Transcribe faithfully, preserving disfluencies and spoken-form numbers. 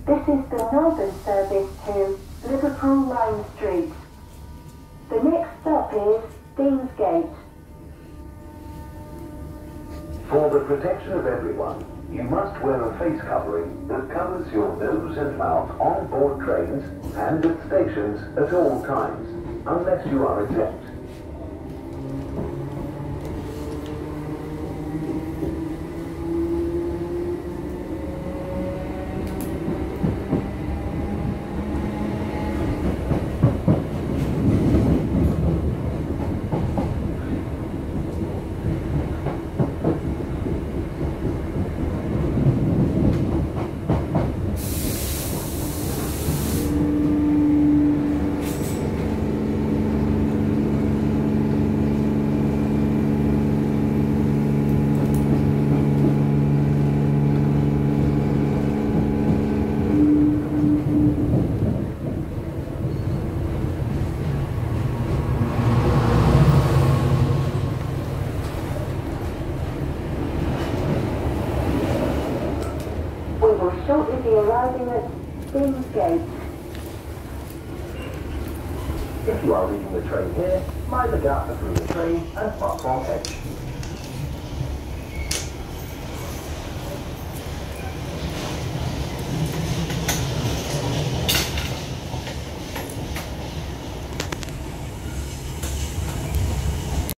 This is the northern service to Liverpool Lime Street. The next stop is Deansgate. For the protection of everyone, you must wear a face covering that covers your nose and mouth on board trains and at stations at all times, unless you are exempt. We will shortly be arriving at Deansgate. If you are leaving the train here, mind the gap between the train and platform edge.